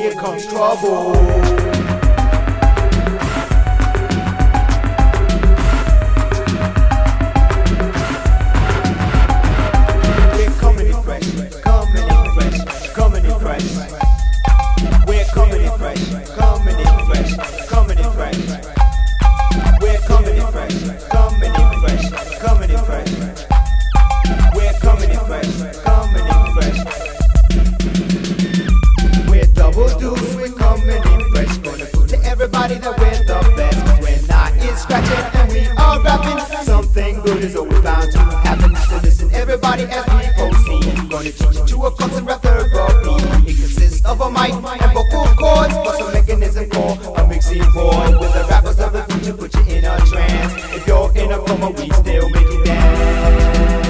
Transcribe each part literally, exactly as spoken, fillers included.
here comes trouble. Everybody that we're the best, we're not in scratching and we are rapping. Something good is always bound to happen. So listen everybody as we proceed. Gonna teach you to a constant rap therapy. It consists of a mic and vocal cords, plus a mechanism called a mixing board. With the rappers of the future put you in a trance. If you're in a coma, we still make you dance.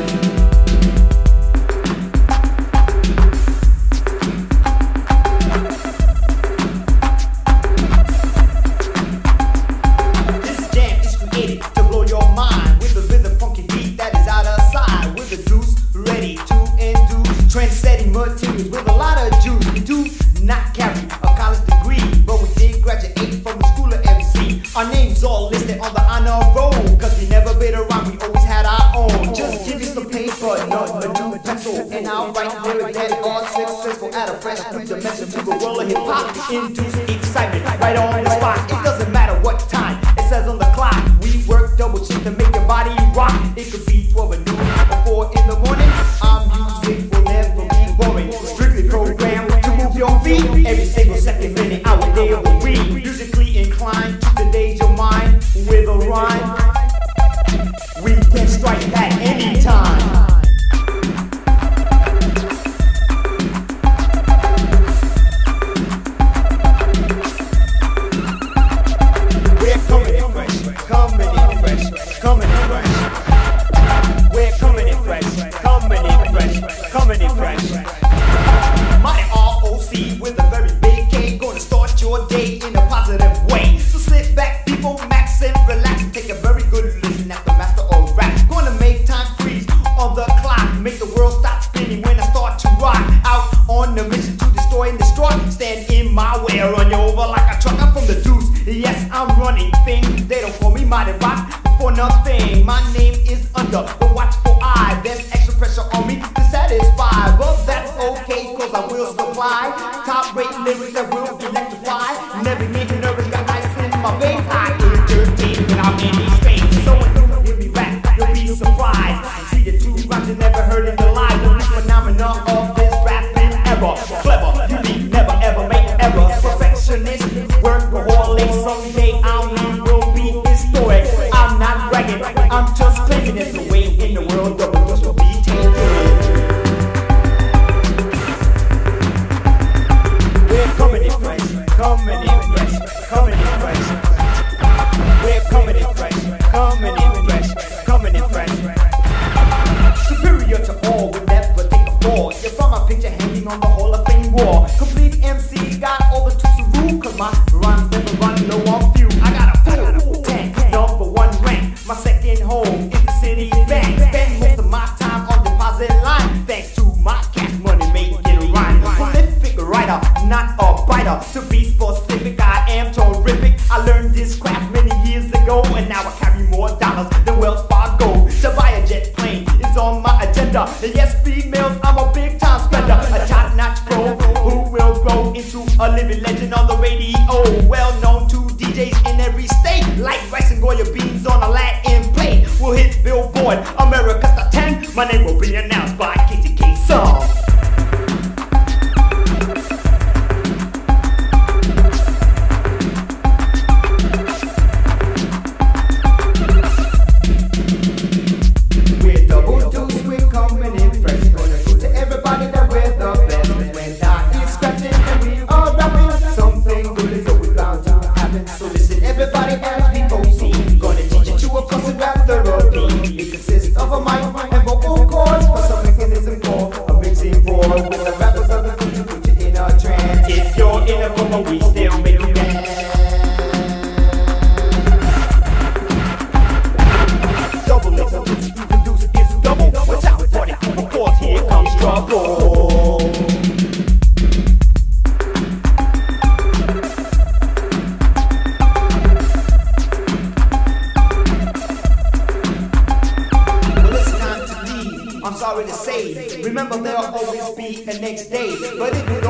Trend-setting materials with a lot of juice. We do not carry a college degree, but we did graduate from the school of M C. Our names all listed on the honor roll, cause we never been around, we always had our own. Just give you some paper, not a new pencil, and I'll write lyrics that are successful at a fresh new dimension to the world of hip-hop. Induce excitement right on the spot. It doesn't matter what time it says on the clock. We work double shift to make your body rock. It could be twelve at noon or four in the morning. Our music will never be boring. Strictly programmed to move your feet every single second, minute, hour, day of the week. Musically inclined to engage your mind with a rhyme. We can strike at any time. We're coming in fresh, coming in fresh, coming in fresh. We're coming in fresh, coming in fresh, coming in fresh. Mighty R O C with a very big K, gonna start your day in a positive way. So sit back, people, max and relax, and take a very good listen at the master of rap. Gonna make time freeze on the clock, make the world stop spinning when I start to rock. Out on the mission to destroy and destroy, stand in my way, I run you over like a truck. I'm from the deuce, yes I'm running things. They don't call me Mighty Rock for nothing. My name is under the watchful eye. There's extra pressure on me to satisfy, but that's okay, cause I will supply top rate lyrics that will electrify. Never get nervous, got ice in my veins. I entertain without any space. So when you hear me rap, you'll be surprised. See the two rhymes you never heard in your life. The new phenomenon of this rapping era. Clever, unique, never ever make errors. Perfectionist, workaholic. Someday I'll will be historic. I'm not bragging, I'm just claiming it. The way in the world double dose will be taken. We're coming in fresh, coming in fresh, coming in fresh. We're coming in fresh, coming in fresh, coming in fresh. Superior to all, will never take a fall. You saw my picture hanging on the Hall of Fame wall. Complete M C, got all the tools to rule, cause my rhymes never run low on few. I got a full tank, number one rank. My second home is the city bank. Spend most of my time on deposit line, thanks to my cash money making rhyme. Prolific writer, not a biter. To be specific, I am terrific. I learned this craft many years ago, and now I carry more dollars than Wells Fargo. To buy a jet plane is on my agenda. And yes, females, I'm a big time spender. A top-notch pro who will grow into a living legend on the radio. Well known to D Js in every state, like rice and Goya beans on a Latin plate. We'll hit Billboard, America's top ten. My name will be announced by K T K Song. We're double deuce, we're coming in fresh. Gonna prove to everybody that we're the best. When I is scratching and we are rapping, something good is always bound to happen. So listen everybody as we proceed. Gonna teach you to a constant rap therapy. It consists of a mic and vocal cords, plus some mechanism heat the next day. But if you don't